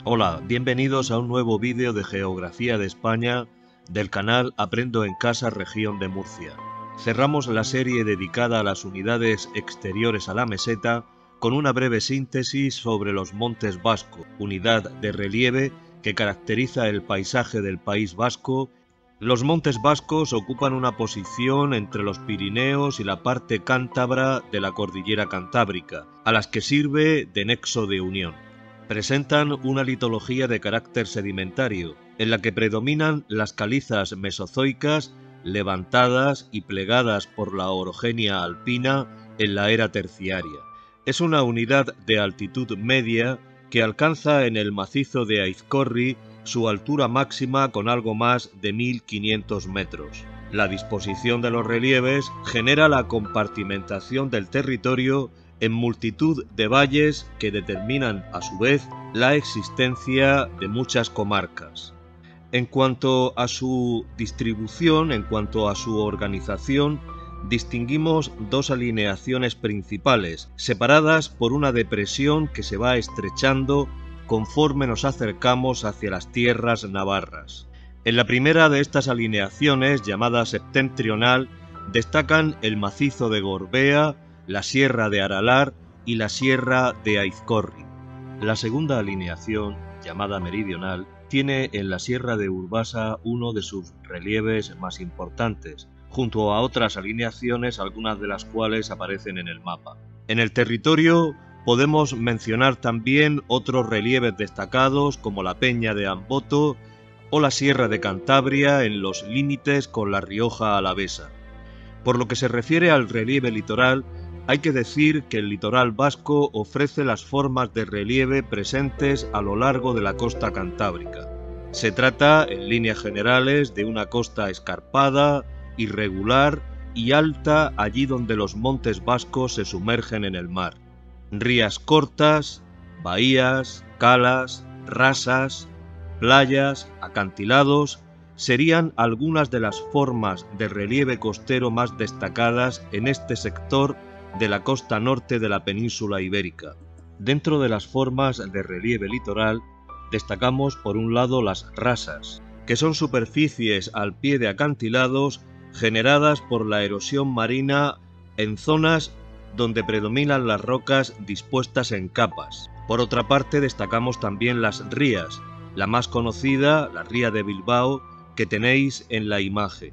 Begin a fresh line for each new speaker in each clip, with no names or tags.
Hola, bienvenidos a un nuevo vídeo de Geografía de España del canal Aprendo en Casa Región de Murcia. Cerramos la serie dedicada a las unidades exteriores a la meseta con una breve síntesis sobre los Montes Vascos, unidad de relieve que caracteriza el paisaje del País Vasco. Los Montes Vascos ocupan una posición entre los Pirineos y la parte cántabra de la cordillera cantábrica, a las que sirve de nexo de unión. Presentan una litología de carácter sedimentario, en la que predominan las calizas mesozoicas levantadas y plegadas por la orogenia alpina en la era terciaria. Es una unidad de altitud media que alcanza en el macizo de Aizkorri su altura máxima con algo más de 1500 metros. La disposición de los relieves genera la compartimentación del territorio en multitud de valles que determinan a su vez la existencia de muchas comarcas. En cuanto a su distribución, en cuanto a su organización, distinguimos dos alineaciones principales, separadas por una depresión que se va estrechando conforme nos acercamos hacia las tierras navarras. En la primera de estas alineaciones, llamada septentrional, destacan el macizo de Gorbea, la sierra de Aralar y la sierra de Aizkorri. La segunda alineación, llamada meridional, tiene en la sierra de Urbasa uno de sus relieves más importantes, junto a otras alineaciones, algunas de las cuales aparecen en el mapa. En el territorio podemos mencionar también otros relieves destacados como la Peña de Amboto o la Sierra de Cantabria en los límites con la Rioja Alavesa. Por lo que se refiere al relieve litoral, hay que decir que el litoral vasco ofrece las formas de relieve presentes a lo largo de la costa cantábrica. Se trata, en líneas generales, de una costa escarpada, irregular y alta allí donde los montes vascos se sumergen en el mar. Rías cortas, bahías, calas, rasas, playas, acantilados serían algunas de las formas de relieve costero más destacadas en este sector de la costa norte de la península ibérica. Dentro de las formas de relieve litoral destacamos por un lado las rasas, que son superficies al pie de acantilados generadas por la erosión marina en zonas donde predominan las rocas dispuestas en capas. Por otra parte destacamos también las rías, la más conocida, la ría de Bilbao, que tenéis en la imagen.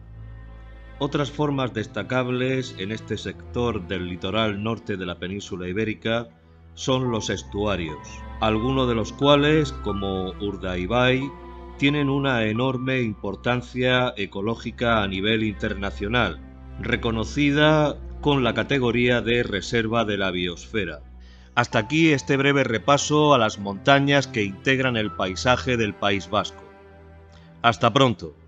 Otras formas destacables en este sector del litoral norte de la península ibérica son los estuarios, algunos de los cuales, como Urdaibai, tienen una enorme importancia ecológica a nivel internacional, reconocida con la categoría de Reserva de la Biosfera. Hasta aquí este breve repaso a las montañas que integran el paisaje del País Vasco. Hasta pronto.